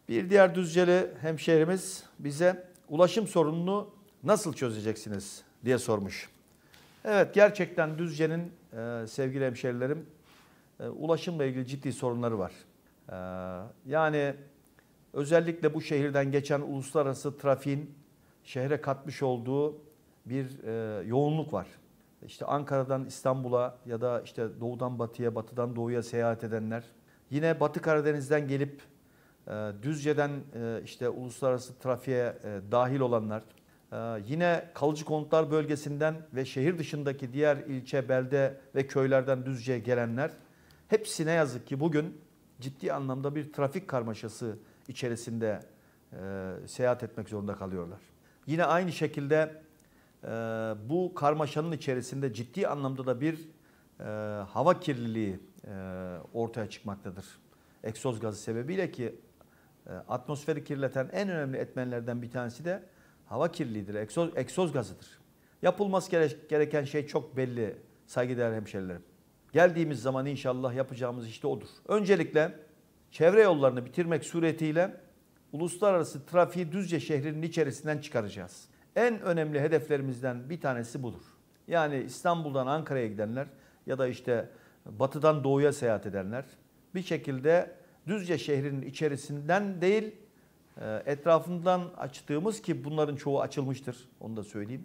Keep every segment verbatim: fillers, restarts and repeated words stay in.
Bir diğer Düzceli hemşehrimiz bize ulaşım sorununu nasıl çözeceksiniz diye sormuş. Evet, gerçekten Düzce'nin e, sevgili hemşehrilerim e, ulaşımla ilgili ciddi sorunları var. E, yani özellikle bu şehirden geçen uluslararası trafiğin şehre katmış olduğu bir e, yoğunluk var. İşte Ankara'dan İstanbul'a ya da işte doğudan batıya, batıdan doğuya seyahat edenler. Yine Batı Karadeniz'den gelip e, Düzce'den e, işte uluslararası trafiğe e, dahil olanlar. E, yine kalıcı konutlar bölgesinden ve şehir dışındaki diğer ilçe, belde ve köylerden Düzce'ye gelenler. Hepsi ne yazık ki bugün ciddi anlamda bir trafik karmaşası içerisinde e, seyahat etmek zorunda kalıyorlar. Yine aynı şekilde e, bu karmaşanın içerisinde ciddi anlamda da bir e, hava kirliliği e, ortaya çıkmaktadır. Egzoz gazı sebebiyle ki e, atmosferi kirleten en önemli etmenlerden bir tanesi de hava kirliliğidir, egzoz, egzoz gazıdır. Yapılması gereken şey çok belli saygıdeğer hemşerilerim. Geldiğimiz zaman inşallah yapacağımız işte odur. Öncelikle çevre yollarını bitirmek suretiyle uluslararası trafiği Düzce şehrinin içerisinden çıkaracağız. En önemli hedeflerimizden bir tanesi budur. Yani İstanbul'dan Ankara'ya gidenler ya da işte batıdan doğuya seyahat edenler bir şekilde Düzce şehrinin içerisinden değil etrafından açtığımız, ki bunların çoğu açılmıştır, onu da söyleyeyim.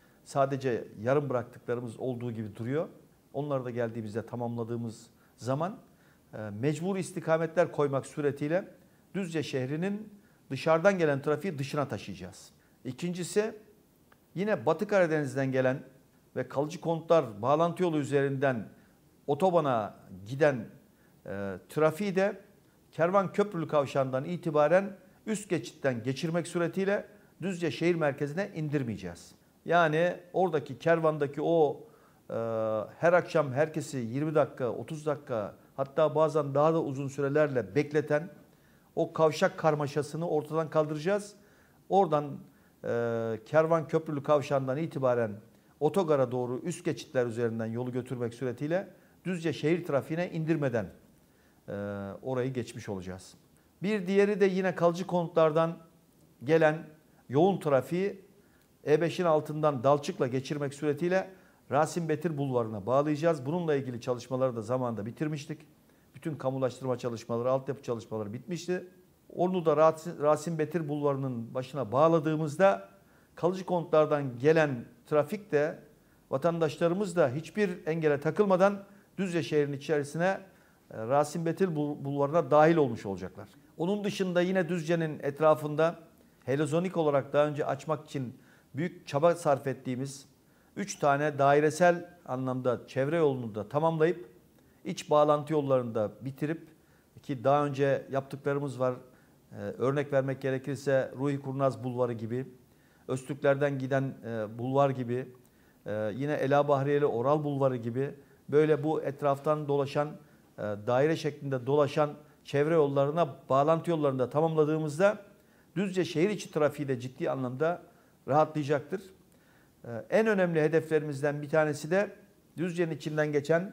Sadece yarım bıraktıklarımız olduğu gibi duruyor. Onları da geldiğimizde tamamladığımız zaman mecbur istikametler koymak suretiyle Düzce şehrinin dışarıdan gelen trafiği dışına taşıyacağız. İkincisi, yine Batı Karadeniz'den gelen ve kalıcı konutlar bağlantı yolu üzerinden otobana giden e, trafiği de Kervanköprülü kavşağından itibaren üst geçitten geçirmek suretiyle Düzce şehir merkezine indirmeyeceğiz. Yani oradaki kervandaki o e, her akşam herkesi yirmi dakika, otuz dakika, hatta bazen daha da uzun sürelerle bekleten o kavşak karmaşasını ortadan kaldıracağız. Oradan e, Kervanköprülü kavşağından itibaren otogara doğru üst geçitler üzerinden yolu götürmek suretiyle Düzce şehir trafiğine indirmeden e, orayı geçmiş olacağız. Bir diğeri de yine kalıcı konutlardan gelen yoğun trafiği E beşin altından Dalçık'la geçirmek suretiyle Rasim Betir Bulvarı'na bağlayacağız. Bununla ilgili çalışmaları da zamanında bitirmiştik. Bütün kamulaştırma çalışmaları, altyapı çalışmaları bitmişti. Onu da Rasim Betir Bulvarı'nın başına bağladığımızda kalıcı konutlardan gelen trafik de, vatandaşlarımız da hiçbir engele takılmadan Düzce şehrinin içerisine Rasim Betir Bulvarı'na dahil olmuş olacaklar. Onun dışında yine Düzce'nin etrafında helezonik olarak daha önce açmak için büyük çaba sarf ettiğimiz üç tane dairesel anlamda çevre yolunu da tamamlayıp iç bağlantı yollarını da bitirip, ki daha önce yaptıklarımız var. Ee, örnek vermek gerekirse Ruhi Kurnaz Bulvarı gibi, Öztürklerden giden e, bulvar gibi, e, yine Ela Bahriyeli Oral Bulvarı gibi böyle bu etraftan dolaşan, e, daire şeklinde dolaşan çevre yollarına, bağlantı yollarını da tamamladığımızda Düzce şehir içi trafiği de ciddi anlamda rahatlayacaktır. E, en önemli hedeflerimizden bir tanesi de Düzce'nin içinden geçen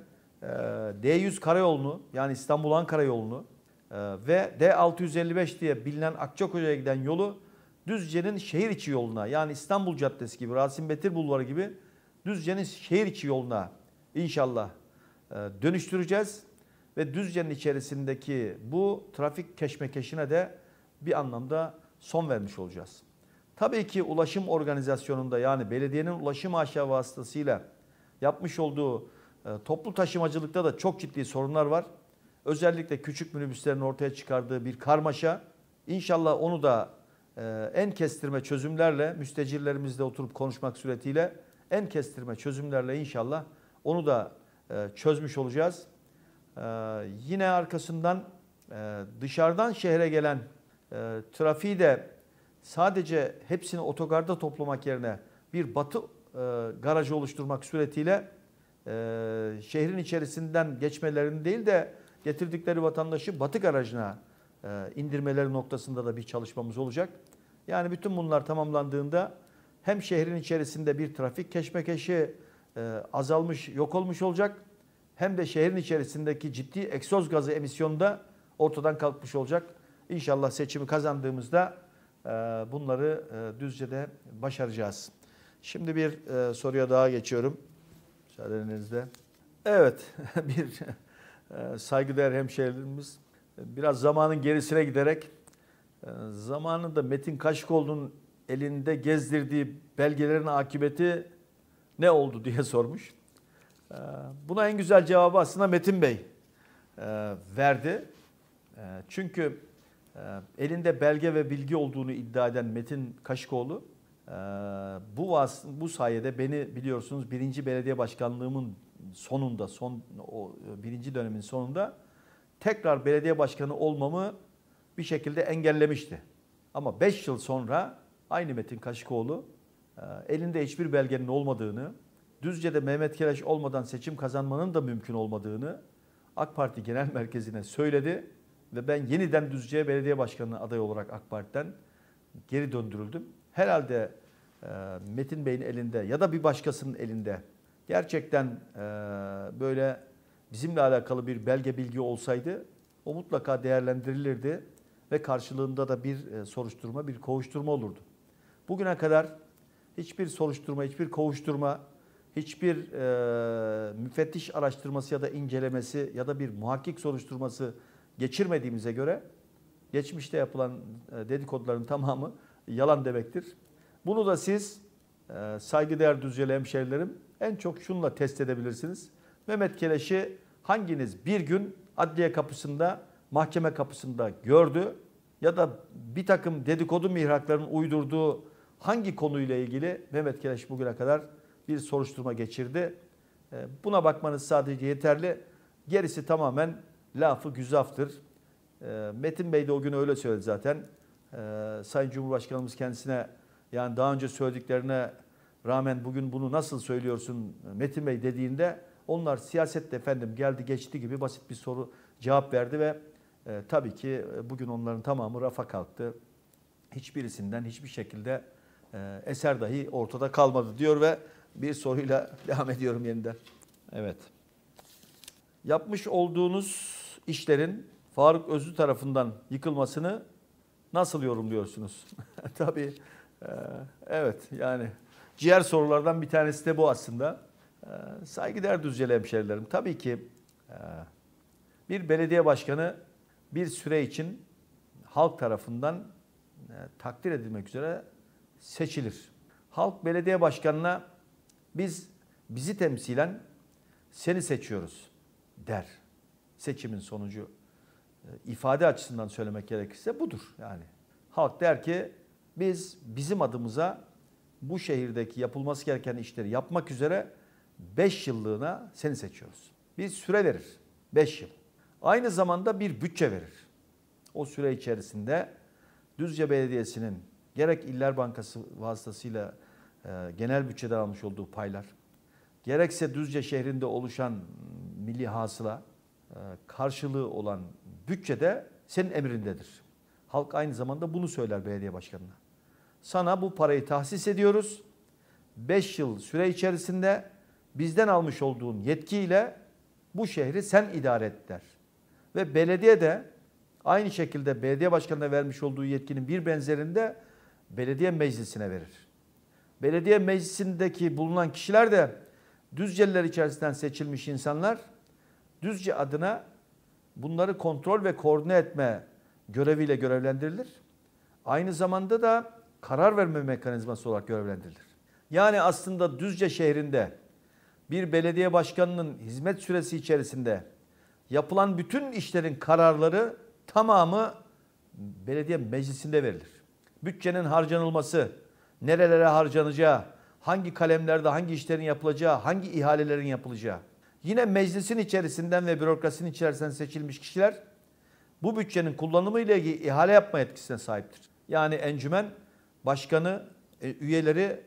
D yüz karayolunu, yani İstanbul-Ankara yolunu ve D altı yüz elli beş diye bilinen Akçakoca'ya giden yolu Düzce'nin şehir içi yoluna, yani İstanbul Caddesi gibi, Rasim Betir Bulvarı gibi Düzce'nin şehir içi yoluna inşallah dönüştüreceğiz. Ve Düzce'nin içerisindeki bu trafik keşmekeşine de bir anlamda son vermiş olacağız. Tabii ki ulaşım organizasyonunda, yani belediyenin ulaşım aşağı vasıtasıyla yapmış olduğu toplu taşımacılıkta da çok ciddi sorunlar var. Özellikle küçük minibüslerin ortaya çıkardığı bir karmaşa. İnşallah onu da en kestirme çözümlerle, müstecirlerimizle oturup konuşmak suretiyle en kestirme çözümlerle inşallah onu da çözmüş olacağız. Yine arkasından dışarıdan şehre gelen trafiği de sadece hepsini otogarda toplamak yerine bir batı garajı oluşturmak suretiyle Ee, şehrin içerisinden geçmelerini değil de getirdikleri vatandaşı batı garajına e, indirmeleri noktasında da bir çalışmamız olacak. Yani bütün bunlar tamamlandığında hem şehrin içerisinde bir trafik keşmekeşi e, azalmış, yok olmuş olacak, hem de şehrin içerisindeki ciddi egzoz gazı emisyonu da ortadan kalkmış olacak. İnşallah seçimi kazandığımızda bunları Düzce'de başaracağız. Şimdi bir soruya daha geçiyorum. Müsaadenizle. Evet, bir saygıdeğer hemşehrilerimiz biraz zamanın gerisine giderek zamanında Metin Kaşıkoğlu'nun elinde gezdirdiği belgelerin akıbeti ne oldu diye sormuş. Buna en güzel cevabı aslında Metin Bey verdi. Çünkü elinde belge ve bilgi olduğunu iddia eden Metin Kaşıkoğlu bu vas bu sayede beni biliyorsunuz birinci belediye başkanlığımın sonunda son o birinci dönemin sonunda tekrar belediye başkanı olmamı bir şekilde engellemişti. Ama beş yıl sonra aynı Metin Kaşıkoğlu elinde hiçbir belgenin olmadığını, Düzce'de Mehmet Keleş olmadan seçim kazanmanın da mümkün olmadığını AK Parti Genel Merkezi'ne söyledi ve ben yeniden Düzce'ye belediye başkanı adayı olarak AK Parti'den geri döndürüldüm. Herhalde Metin Bey'in elinde ya da bir başkasının elinde gerçekten böyle bizimle alakalı bir belge bilgi olsaydı o mutlaka değerlendirilirdi ve karşılığında da bir soruşturma, bir kovuşturma olurdu. Bugüne kadar hiçbir soruşturma, hiçbir kovuşturma, hiçbir e, müfettiş araştırması ya da incelemesi ya da bir muhakkik soruşturması geçirmediğimize göre geçmişte yapılan e, dedikoduların tamamı yalan demektir. Bunu da siz e, saygıdeğer Düzceli hemşehrilerim en çok şunla test edebilirsiniz. Mehmet Keleş'i hanginiz bir gün adliye kapısında, mahkeme kapısında gördü ya da bir takım dedikodu mihraklarının uydurduğu hangi konuyla ilgili Mehmet Keleş bugüne kadar bir soruşturma geçirdi? Buna bakmanız sadece yeterli. Gerisi tamamen lafı güzaftır. Metin Bey de o gün öyle söyledi zaten. Sayın Cumhurbaşkanımız kendisine yani daha önce söylediklerine rağmen bugün bunu nasıl söylüyorsun Metin Bey dediğinde onlar siyasette efendim geldi geçti gibi basit bir soru cevap verdi ve e, tabii ki bugün onların tamamı rafa kalktı. Hiçbirisinden hiçbir şekilde e, eser dahi ortada kalmadı diyor ve bir soruyla devam ediyorum yeniden. Evet. Yapmış olduğunuz işlerin Faruk Özlü tarafından yıkılmasını nasıl yorumluyorsunuz? Tabii e, evet yani ciğer sorulardan bir tanesi de bu aslında. E, saygıdeğer Düzceli hemşehrilerim. Tabii ki e, bir belediye başkanı bir süre için halk tarafından e, takdir edilmek üzere seçilir. Halk belediye başkanına biz bizi temsilen seni seçiyoruz der. Seçimin sonucu e, ifade açısından söylemek gerekirse budur. Yani halk der ki biz bizim adımıza bu şehirdeki yapılması gereken işleri yapmak üzere beş yıllığına seni seçiyoruz. Bir süre verir. beş yıl. Aynı zamanda bir bütçe verir. O süre içerisinde Düzce Belediyesi'nin gerek İller Bankası vasıtasıyla e, genel bütçeden almış olduğu paylar, gerekse Düzce şehrinde oluşan milli hasıla e, karşılığı olan bütçede senin emrindedir. Halk aynı zamanda bunu söyler belediye başkanına. Sana bu parayı tahsis ediyoruz. beş yıl süre içerisinde bizden almış olduğun yetkiyle bu şehri sen idare et der. Ve belediye de aynı şekilde belediye başkanına vermiş olduğu yetkinin bir benzerini de belediye meclisine verir. Belediye meclisindeki bulunan kişiler de Düzceliler içerisinden seçilmiş insanlar Düzce adına bunları kontrol ve koordine etme göreviyle görevlendirilir. Aynı zamanda da karar verme mekanizması olarak görevlendirilir. Yani aslında Düzce şehrinde bir belediye başkanının hizmet süresi içerisinde yapılan bütün işlerin kararları tamamı belediye meclisinde verilir. Bütçenin harcanılması, nerelere harcanacağı, hangi kalemlerde hangi işlerin yapılacağı, hangi ihalelerin yapılacağı. Yine meclisin içerisinden ve bürokrasinin içerisinden seçilmiş kişiler bu bütçenin kullanımı ile ilgili ihale yapma yetkisine sahiptir. Yani encümen başkanı, üyeleri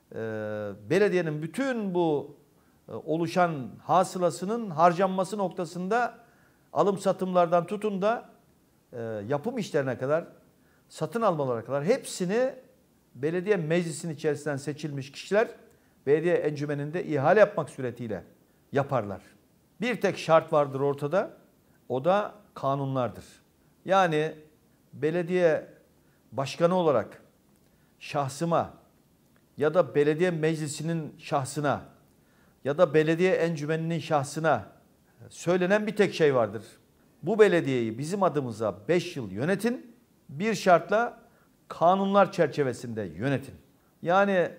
belediyenin bütün bu oluşan hasılasının harcanması noktasında alım satımlardan tutun da yapım işlerine kadar, satın almalara kadar hepsini belediye meclisinin içerisinden seçilmiş kişiler belediye encümeninde ihale yapmak suretiyle yaparlar. Bir tek şart vardır ortada, o da kanunlardır. Yani belediye başkanı olarak şahsıma ya da belediye meclisinin şahsına ya da belediye encümeninin şahsına söylenen bir tek şey vardır. Bu belediyeyi bizim adımıza beş yıl yönetin, bir şartla kanunlar çerçevesinde yönetin. Yani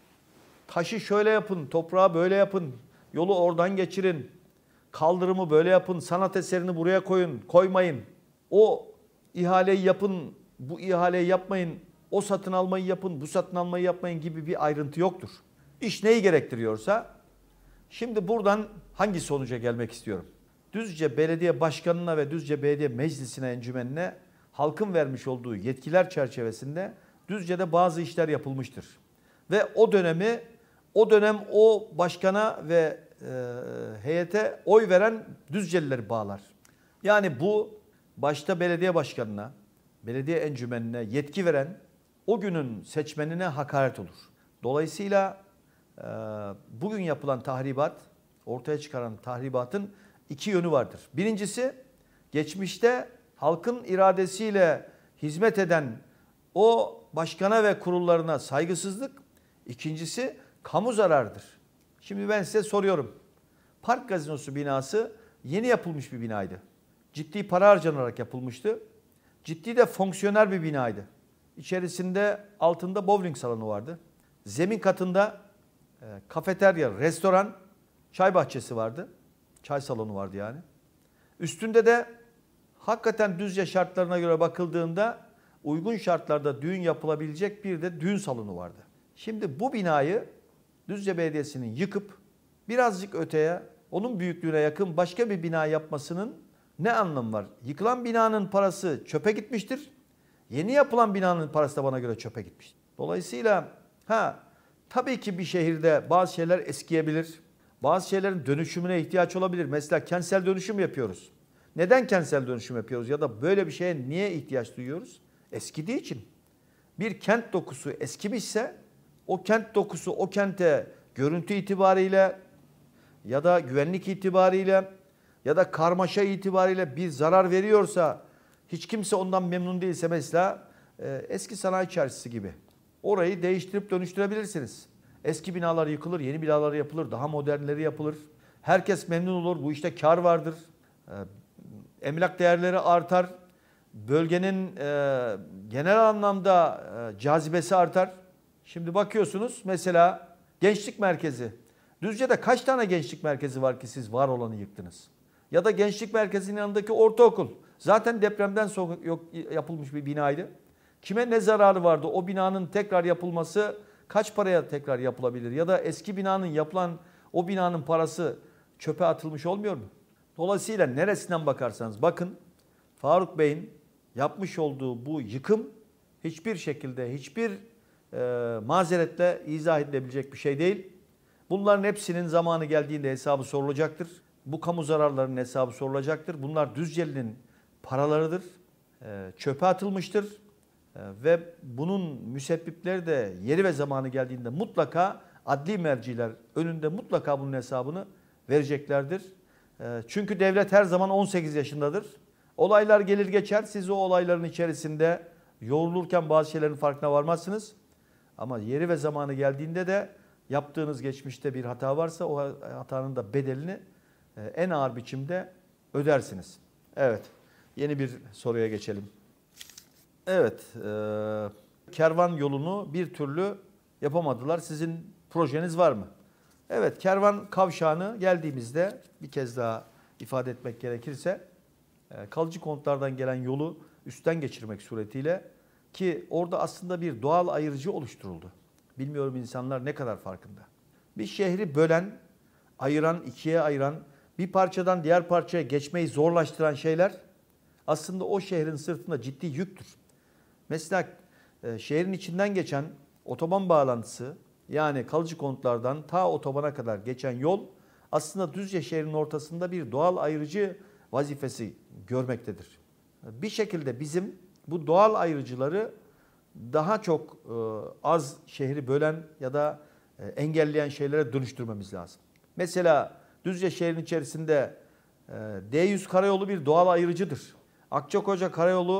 taşı şöyle yapın, toprağı böyle yapın, yolu oradan geçirin, kaldırımı böyle yapın, sanat eserini buraya koyun, koymayın. O ihaleyi yapın, bu ihaleyi yapmayın, o satın almayı yapın, bu satın almayı yapmayın gibi bir ayrıntı yoktur. İş neyi gerektiriyorsa, şimdi buradan hangi sonuca gelmek istiyorum? Düzce Belediye Başkanı'na ve Düzce Belediye Meclisi'ne, encümenine halkın vermiş olduğu yetkiler çerçevesinde Düzce'de bazı işler yapılmıştır. Ve o dönemi, o dönem o başkana ve e, heyete oy veren Düzcelileri bağlar. Yani bu başta belediye başkanına, belediye encümenine yetki veren o günün seçmenine hakaret olur. Dolayısıyla e, bugün yapılan tahribat, ortaya çıkaran tahribatın iki yönü vardır. Birincisi, geçmişte halkın iradesiyle hizmet eden o başkana ve kurullarına saygısızlık. İkincisi, kamu zararıdır. Şimdi ben size soruyorum. Park Gazinosu binası yeni yapılmış bir binaydı. Ciddi para harcanarak yapılmıştı. Ciddi de fonksiyonel bir binaydı. İçerisinde altında bowling salonu vardı. Zemin katında e, kafeterya, restoran, çay bahçesi vardı. Çay salonu vardı yani. Üstünde de hakikaten Düzce şartlarına göre bakıldığında uygun şartlarda düğün yapılabilecek bir de düğün salonu vardı. Şimdi bu binayı Düzce Belediyesi'nin yıkıp birazcık öteye, onun büyüklüğüne yakın başka bir bina yapmasının ne anlamı var? Yıkılan binanın parası çöpe gitmiştir. Yeni yapılan binanın parası da bana göre çöpe gitmiştir. Dolayısıyla ha tabii ki bir şehirde bazı şeyler eskiyebilir. Bazı şeylerin dönüşümüne ihtiyaç olabilir. Mesela kentsel dönüşüm yapıyoruz. Neden kentsel dönüşüm yapıyoruz ya da böyle bir şeye niye ihtiyaç duyuyoruz? Eskidiği için. Bir kent dokusu eskimişse o kent dokusu o kente görüntü itibariyle ya da güvenlik itibariyle ya da karmaşa itibariyle bir zarar veriyorsa, hiç kimse ondan memnun değilse mesela e, eski sanayi çarşısı gibi orayı değiştirip dönüştürebilirsiniz. Eski binalar yıkılır, yeni binalar yapılır, daha modernleri yapılır. Herkes memnun olur, bu işte kar vardır. E, emlak değerleri artar, bölgenin e, genel anlamda e, cazibesi artar. Şimdi bakıyorsunuz mesela gençlik merkezi. Düzce'de kaç tane gençlik merkezi var ki siz var olanı yıktınız? Ya da gençlik merkezinin yanındaki ortaokul. Zaten depremden sonra yok, yapılmış bir binaydı. Kime ne zararı vardı? O binanın tekrar yapılması kaç paraya tekrar yapılabilir? Ya da eski binanın yapılan o binanın parası çöpe atılmış olmuyor mu? Dolayısıyla neresinden bakarsanız bakın Faruk Bey'in yapmış olduğu bu yıkım hiçbir şekilde hiçbir e, mazeretle izah edilebilecek bir şey değil. Bunların hepsinin zamanı geldiğinde hesabı sorulacaktır. Bu kamu zararlarının hesabı sorulacaktır. Bunlar Düzceli'nin paralarıdır. E, çöpe atılmıştır. E, ve bunun müsebbipleri de yeri ve zamanı geldiğinde mutlaka adli merciler önünde mutlaka bunun hesabını vereceklerdir. E, çünkü devlet her zaman on sekiz yaşındadır. Olaylar gelir geçer. Siz o olayların içerisinde yoğrulurken bazı şeylerin farkına varmazsınız. Ama yeri ve zamanı geldiğinde de yaptığınız geçmişte bir hata varsa o hatanın da bedelini en ağır biçimde ödersiniz. Evet, yeni bir soruya geçelim. Evet, e, kervan yolunu bir türlü yapamadılar. Sizin projeniz var mı? Evet, kervan kavşağını geldiğimizde bir kez daha ifade etmek gerekirse kalıcı konutlardan gelen yolu üstten geçirmek suretiyle ki orada aslında bir doğal ayırıcı oluşturuldu. Bilmiyorum insanlar ne kadar farkında. Bir şehri bölen, ayıran, ikiye ayıran, bir parçadan diğer parçaya geçmeyi zorlaştıran şeyler aslında o şehrin sırtında ciddi yüktür. Mesela şehrin içinden geçen otoban bağlantısı yani kalıcı konutlardan ta otobana kadar geçen yol aslında Düzce şehrinin ortasında bir doğal ayırıcı vazifesi görmektedir. Bir şekilde bizim bu doğal ayrıcıları daha çok az şehri bölen ya da engelleyen şeylere dönüştürmemiz lazım. Mesela Düzce şehrinin içerisinde D yüz karayolu bir doğal ayrıcıdır. Akçakoca karayolu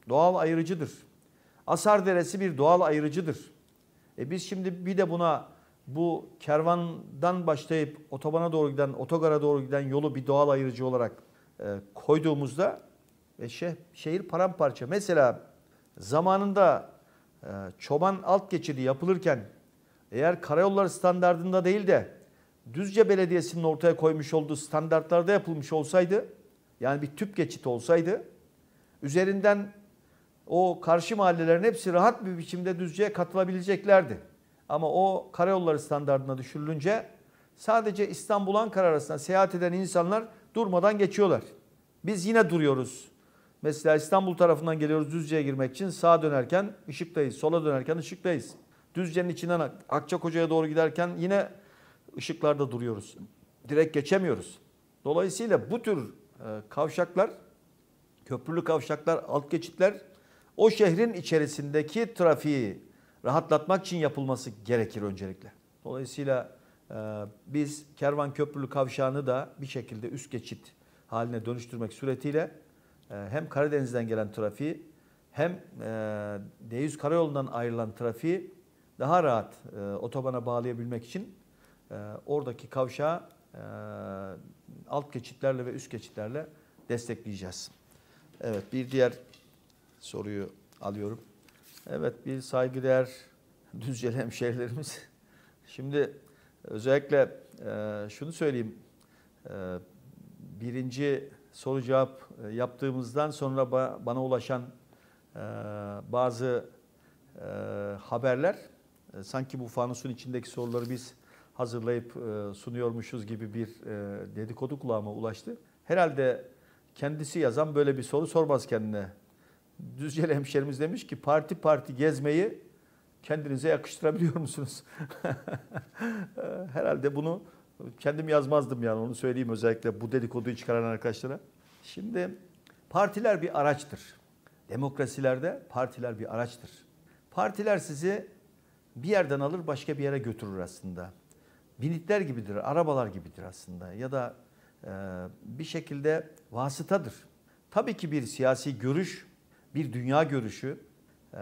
doğal ayırıcıdır. Asar Deresi bir doğal ayırıcıdır. E biz şimdi bir de buna bu kervandan başlayıp otobana doğru giden, otogara doğru giden yolu bir doğal ayırıcı olarak e, koyduğumuzda e, şeh, şehir paramparça. Mesela zamanında e, Çoban Alt Geçidi yapılırken eğer karayolları standardında değil de Düzce Belediyesi'nin ortaya koymuş olduğu standartlarda yapılmış olsaydı, yani bir tüp geçit olsaydı, üzerinden o karşı mahallelerin hepsi rahat bir biçimde Düzce'ye katılabileceklerdi. Ama o karayolları standartına düşürülünce sadece İstanbul-Ankara arasında seyahat eden insanlar durmadan geçiyorlar. Biz yine duruyoruz. Mesela İstanbul tarafından geliyoruz Düzce'ye girmek için, sağa dönerken ışıktayız, sola dönerken ışıktayız. Düzce'nin içinden Akçakoca'ya doğru giderken yine ışıklarda duruyoruz. Direkt geçemiyoruz. Dolayısıyla bu tür kavşaklar, köprülü kavşaklar, alt geçitler o şehrin içerisindeki trafiği rahatlatmak için yapılması gerekir öncelikle. Dolayısıyla biz Kervan Köprülü Kavşağı'nı da bir şekilde üst geçit haline dönüştürmek suretiyle hem Karadeniz'den gelen trafiği hem D yüz karayolundan ayrılan trafiği daha rahat otobana bağlayabilmek için oradaki kavşağı alt geçitlerle ve üst geçitlerle destekleyeceğiz. Evet, bir diğer soruyu alıyorum. Evet, bir saygıdeğer Düzceli hemşehrilerimiz. Şimdi özellikle şunu söyleyeyim. Birinci soru cevap yaptığımızdan sonra bana ulaşan bazı haberler sanki bu fanusun içindeki soruları biz hazırlayıp sunuyormuşuz gibi bir dedikodu kulağıma ulaştı. Herhalde kendisi yazan böyle bir soru sormaz kendine. Düzceli hemşerimiz demiş ki parti parti gezmeyi kendinize yakıştırabiliyor musunuz? Herhalde bunu kendim yazmazdım, yani onu söyleyeyim özellikle bu dedikoduyu çıkaran arkadaşlara. Şimdi partiler bir araçtır. Demokrasilerde partiler bir araçtır. Partiler sizi bir yerden alır başka bir yere götürür aslında. Binitler gibidir, arabalar gibidir aslında ya da e, bir şekilde vasıtadır. Tabii ki bir siyasi görüş, bir dünya görüşü, e,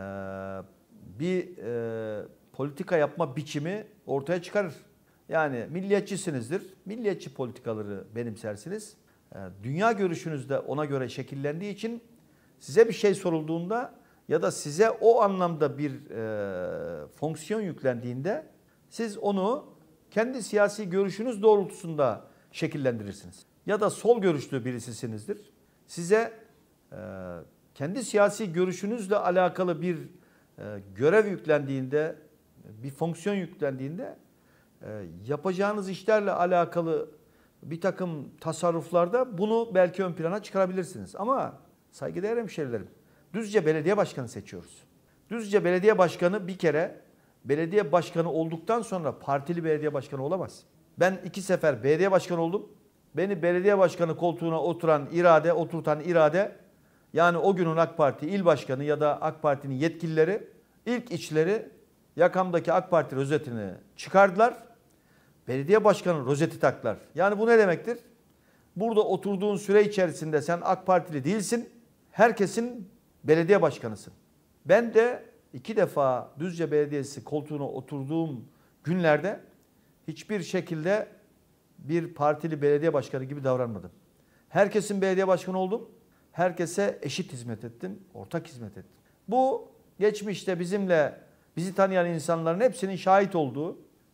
bir e, politika yapma biçimi ortaya çıkarır. Yani milliyetçisinizdir, milliyetçi politikaları benimsersiniz. E, dünya görüşünüz de ona göre şekillendiği için size bir şey sorulduğunda ya da size o anlamda bir e, fonksiyon yüklendiğinde siz onu kendi siyasi görüşünüz doğrultusunda şekillendirirsiniz. Ya da sol görüşlü birisisinizdir. Size e, kendi siyasi görüşünüzle alakalı bir e, görev yüklendiğinde, bir fonksiyon yüklendiğinde e, yapacağınız işlerle alakalı bir takım tasarruflarda bunu belki ön plana çıkarabilirsiniz. Ama saygıdeğer hemşerilerim, Düzce Belediye Başkanı seçiyoruz. Düzce Belediye Başkanı bir kere belediye başkanı olduktan sonra partili belediye başkanı olamaz. Ben iki sefer belediye başkanı oldum. Beni belediye başkanı koltuğuna oturan irade, oturtan irade, yani o günün AK Parti il başkanı ya da AK Parti'nin yetkilileri ilk içleri yakamdaki AK Parti rozetini çıkardılar. Belediye başkanı rozeti taktılar. Yani bu ne demektir? Burada oturduğun süre içerisinde sen AK Partili değilsin. Herkesin belediye başkanısın. Ben de iki defa Düzce Belediyesi koltuğuna oturduğum günlerde hiçbir şekilde bir partili belediye başkanı gibi davranmadım. Herkesin belediye başkanı oldum. Herkese eşit hizmet ettim, ortak hizmet ettim. Bu geçmişte bizimle, bizi tanıyan insanların hepsinin şahit olduğu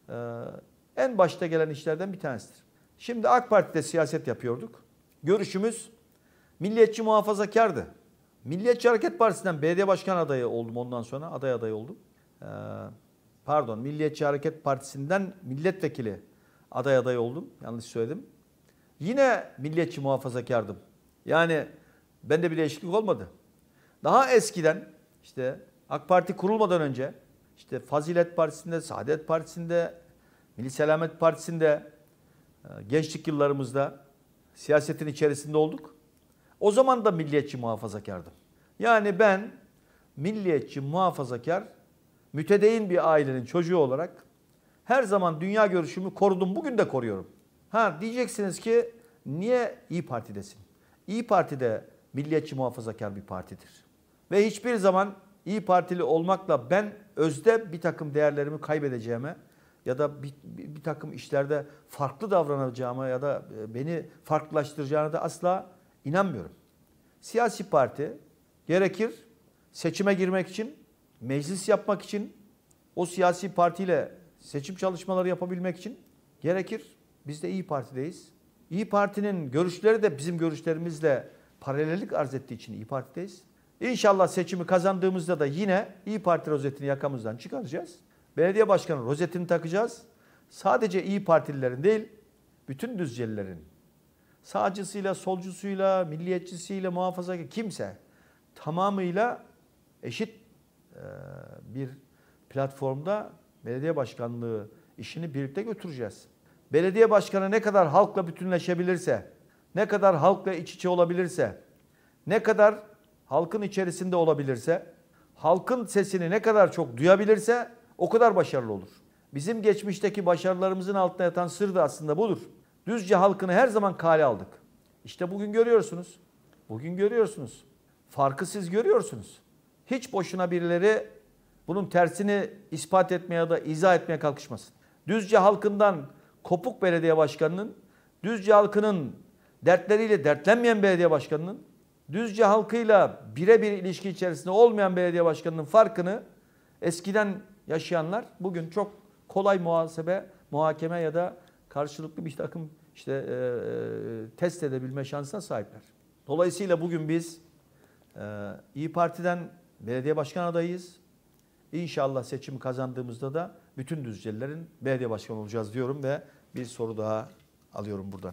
en başta gelen işlerden bir tanesidir. Şimdi AK Parti'de siyaset yapıyorduk. Görüşümüz milliyetçi muhafazakardı. Milliyetçi Hareket Partisi'nden belediye başkan adayı oldum ondan sonra. Aday adayı oldum. Ee, pardon, Milliyetçi Hareket Partisi'nden milletvekili aday adayı oldum. Yanlış söyledim. Yine milliyetçi muhafazakardım. Yani bende bir değişiklik olmadı. Daha eskiden işte AK Parti kurulmadan önce işte Fazilet Partisi'nde, Saadet Partisi'nde, Milli Selamet Partisi'nde gençlik yıllarımızda siyasetin içerisinde olduk. O zaman da milliyetçi muhafazakardım. Yani ben milliyetçi muhafazakar, mütedeyyin bir ailenin çocuğu olarak her zaman dünya görüşümü korudum. Bugün de koruyorum. Ha diyeceksiniz ki niye İYİ Parti'desin? İYİ Parti de milliyetçi muhafazakar bir partidir. Ve hiçbir zaman İyi Partili olmakla ben özde bir takım değerlerimi kaybedeceğime ya da bir, bir, bir takım işlerde farklı davranacağıma ya da beni farklılaştıracağına da asla inanmıyorum. Siyasi parti gerekir seçime girmek için, meclis yapmak için, o siyasi partiyle seçim çalışmaları yapabilmek için gerekir. Biz de İyi Parti'deyiz. İyi Parti'nin görüşleri de bizim görüşlerimizle paralellik arz ettiği için İyi Parti'deyiz. İnşallah seçimi kazandığımızda da yine İyi Parti rozetini yakamızdan çıkaracağız. Belediye başkanı rozetini takacağız. Sadece İyi Partililerin değil, bütün Düzcelilerin sağcısıyla, solcusuyla, milliyetçisiyle, muhafazakar kimse tamamıyla eşit bir platformda belediye başkanlığı işini birlikte götüreceğiz. Belediye başkanı ne kadar halkla bütünleşebilirse, ne kadar halkla iç içe olabilirse, ne kadar halkın içerisinde olabilirse, halkın sesini ne kadar çok duyabilirse o kadar başarılı olur. Bizim geçmişteki başarılarımızın altında yatan sır da aslında budur. Düzce halkını her zaman kale aldık. İşte bugün görüyorsunuz. Bugün görüyorsunuz. Farkı siz görüyorsunuz. Hiç boşuna birileri bunun tersini ispat etmeye ya da izah etmeye kalkışmasın. Düzce halkından kopuk belediye başkanının, Düzce halkının dertleriyle dertlenmeyen belediye başkanının, Düzce halkıyla birebir ilişki içerisinde olmayan belediye başkanının farkını eskiden yaşayanlar bugün çok kolay muhasebe, muhakeme ya da karşılıklı bir takım işte e, e, test edebilme şansına sahipler. Dolayısıyla bugün biz e, İyi Parti'den belediye başkan adayıyız. İnşallah seçimi kazandığımızda da bütün Düzcelilerin belediye başkanı olacağız diyorum ve bir soru daha alıyorum buradan.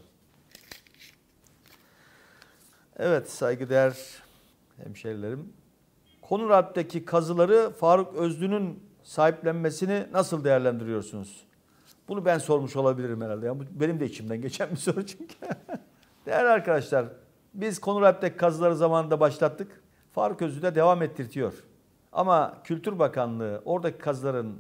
Evet saygıdeğer hemşerilerim. Konuralp'teki kazıları Faruk Özlü'nün sahiplenmesini nasıl değerlendiriyorsunuz? Bunu ben sormuş olabilirim herhalde. Ya, benim de içimden geçen bir soru çünkü. Değerli arkadaşlar, biz Konuralp'teki kazıları zamanında başlattık. Faruk Özlü de devam ettirtiyor. Ama Kültür Bakanlığı, oradaki kazıların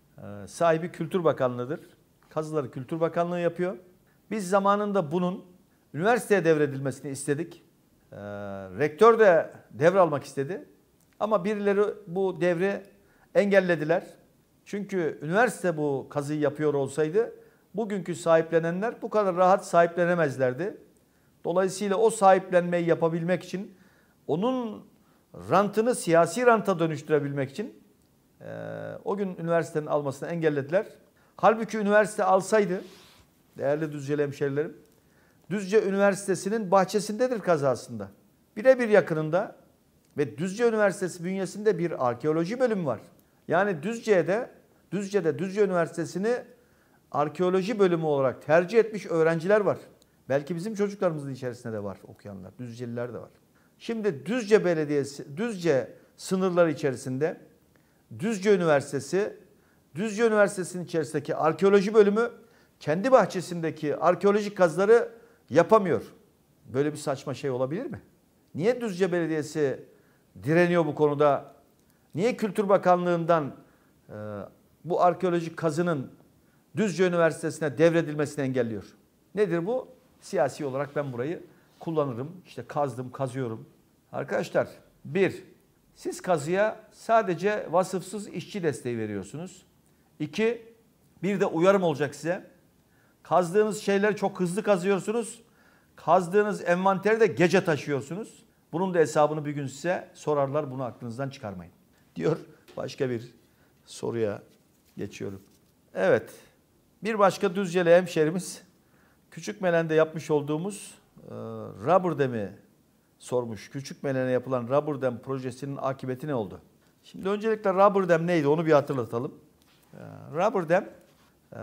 sahibi Kültür Bakanlığı'dır. Kazıları Kültür Bakanlığı yapıyor. Biz zamanında bunun üniversiteye devredilmesini istedik. Ee, rektör de devralmak istedi. Ama birileri bu devri engellediler. Çünkü üniversite bu kazıyı yapıyor olsaydı bugünkü sahiplenenler bu kadar rahat sahiplenemezlerdi. Dolayısıyla o sahiplenmeyi yapabilmek için, onun rantını siyasi ranta dönüştürebilmek için e, o gün üniversitenin almasını engellediler. Halbuki üniversite alsaydı, değerli Düzceli hemşerilerim, Düzce Üniversitesi'nin bahçesindedir kazı aslında. Birebir yakınında ve Düzce Üniversitesi bünyesinde bir arkeoloji bölümü var. Yani Düzce'de, Düzce'de Düzce Üniversitesi'ni arkeoloji bölümü olarak tercih etmiş öğrenciler var. Belki bizim çocuklarımızın içerisinde de var okuyanlar, Düzceliler de var. Şimdi Düzce Belediyesi, Düzce sınırları içerisinde Düzce Üniversitesi, Düzce Üniversitesi'nin içerisindeki arkeoloji bölümü kendi bahçesindeki arkeolojik kazıları yapamıyor. Böyle bir saçma şey olabilir mi? Niye Düzce Belediyesi direniyor bu konuda? Niye Kültür Bakanlığı'ndan e, bu arkeolojik kazının Düzce Üniversitesi'ne devredilmesini engelliyor? Nedir bu? Siyasi olarak ben burayı kullanırım. İşte kazdım, kazıyorum. Arkadaşlar, bir, siz kazıya sadece vasıfsız işçi desteği veriyorsunuz. İki, bir de uyarım olacak size. Kazdığınız şeyleri çok hızlı kazıyorsunuz. Kazdığınız envanteri de gece taşıyorsunuz. Bunun da hesabını bir gün size sorarlar. Bunu aklınızdan çıkarmayın. Diyor. Başka bir soruya geçiyorum. Evet. Bir başka Düzceli hemşerimiz Küçükmelen'de yapmış olduğumuz e, rubber dam'i sormuş. Küçükmelen'e yapılan rubber dam projesinin akıbeti ne oldu? Şimdi öncelikle rubber dam neydi onu bir hatırlatalım. E, rubber dam e,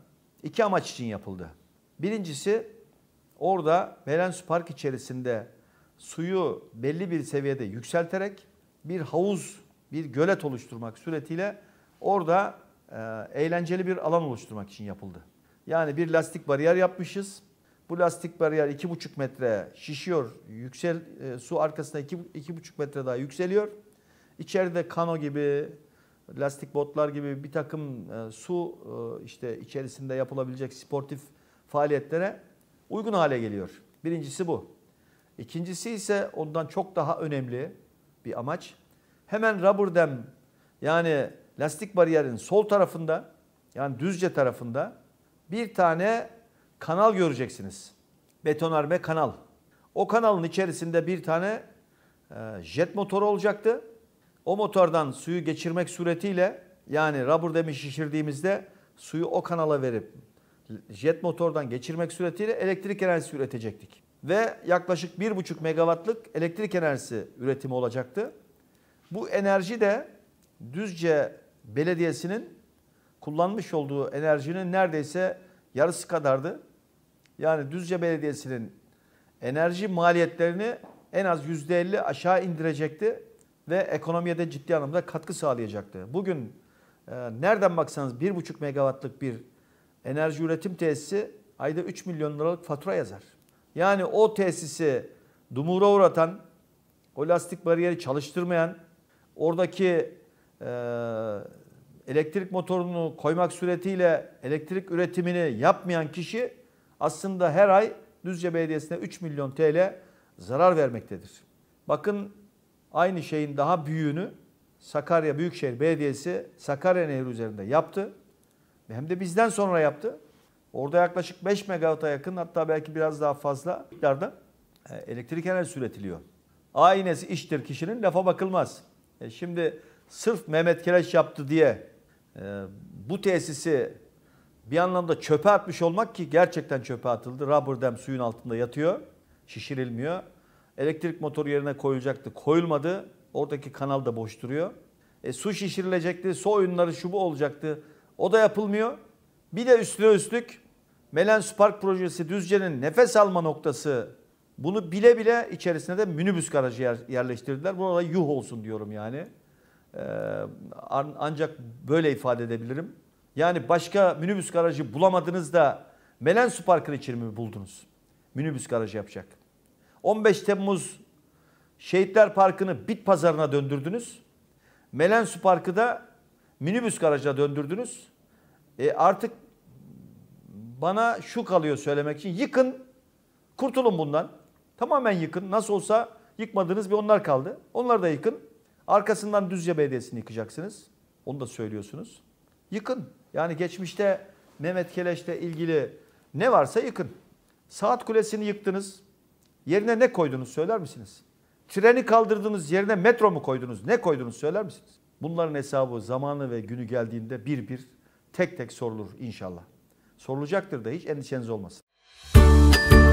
iki amaç için yapıldı. Birincisi orada Melensu Park içerisinde suyu belli bir seviyede yükselterek bir havuz, bir gölet oluşturmak suretiyle orada e, eğlenceli bir alan oluşturmak için yapıldı. Yani bir lastik bariyer yapmışız. Bu lastik bariyer iki buçuk metre şişiyor, yüksel e, su arkasında iki, iki buçuk metre daha yükseliyor. İçeride kano gibi, lastik botlar gibi bir takım e, su e, işte içerisinde yapılabilecek sportif faaliyetlere uygun hale geliyor. Birincisi bu. İkincisi ise ondan çok daha önemli. bir amaç. Hemen rubber dam yani lastik bariyerin sol tarafında yani Düzce tarafında bir tane kanal göreceksiniz. Betonarme kanal. O kanalın içerisinde bir tane jet motoru olacaktı. O motordan suyu geçirmek suretiyle yani rubber dam'i şişirdiğimizde suyu o kanala verip jet motordan geçirmek suretiyle elektrik enerjisi üretecektik. Ve yaklaşık bir buçuk megawattlık elektrik enerjisi üretimi olacaktı. Bu enerji de Düzce Belediyesi'nin kullanmış olduğu enerjinin neredeyse yarısı kadardı. Yani Düzce Belediyesi'nin enerji maliyetlerini en az yüzde elli aşağı indirecekti ve ekonomiye de ciddi anlamda katkı sağlayacaktı. Bugün e, nereden baksanız bir buçuk megawattlık bir enerji üretim tesisi ayda üç milyon liralık fatura yazar. Yani o tesisi dumura uğratan, o lastik bariyeri çalıştırmayan, oradaki e, elektrik motorunu koymak suretiyle elektrik üretimini yapmayan kişi aslında her ay Düzce Belediyesi'ne üç milyon T L zarar vermektedir. Bakın aynı şeyin daha büyüğünü Sakarya Büyükşehir Belediyesi Sakarya Nehri üzerinde yaptı. Hem de bizden sonra yaptı. Orada yaklaşık beş megawatt'a yakın hatta belki biraz daha fazla miktarda elektrik enerjisi üretiliyor. Aynesi iştir kişinin lafa bakılmaz. E şimdi sırf Mehmet Kireç yaptı diye e, bu tesisi bir anlamda çöpe atmış olmak ki gerçekten çöpe atıldı. Rubber dam suyun altında yatıyor, şişirilmiyor. Elektrik motoru yerine koyulacaktı, koyulmadı. Oradaki kanal da boş duruyor. E, su şişirilecekti, su oyunları şu bu olacaktı. O da yapılmıyor. Bir de üstüne üstlük Melen Su Park projesi Düzce'nin nefes alma noktası. Bunu bile bile içerisine de minibüs garajı yer, yerleştirdiler. Buna da yuh olsun diyorum yani. Ee, ancak böyle ifade edebilirim. Yani başka minibüs garajı bulamadınız da Melen Su Parkı'nın içini mi buldunuz? Minibüs garajı yapacak. on beş Temmuz Şehitler Parkı'nı bit pazarına döndürdünüz. Melen Su Parkı da minibüs garajına döndürdünüz. E artık bana şu kalıyor söylemek için. Yıkın, kurtulun bundan. Tamamen yıkın. Nasıl olsa yıkmadığınız bir onlar kaldı. Onları da yıkın. Arkasından Düzce Belediyesi'ni yıkacaksınız. Onu da söylüyorsunuz. Yıkın. Yani geçmişte Mehmet Keleş'le ilgili ne varsa yıkın. Saat Kulesi'ni yıktınız. Yerine ne koydunuz söyler misiniz? Treni kaldırdınız, yerine metro mu koydunuz? Ne koydunuz söyler misiniz? Bunların hesabı zamanı ve günü geldiğinde bir bir tek tek sorulur inşallah. Sorulacaktır da hiç endişeniz olmasın.